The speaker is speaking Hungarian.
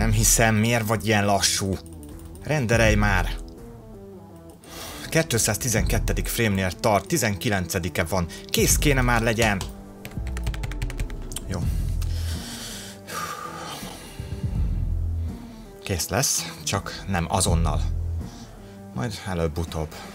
Nem hiszem, miért vagy ilyen lassú? Rendelj már! 212. frame-nél tart, 19-e van. Kész kéne már legyen. Jó. Kész lesz, csak nem azonnal. Majd előbb-utóbb.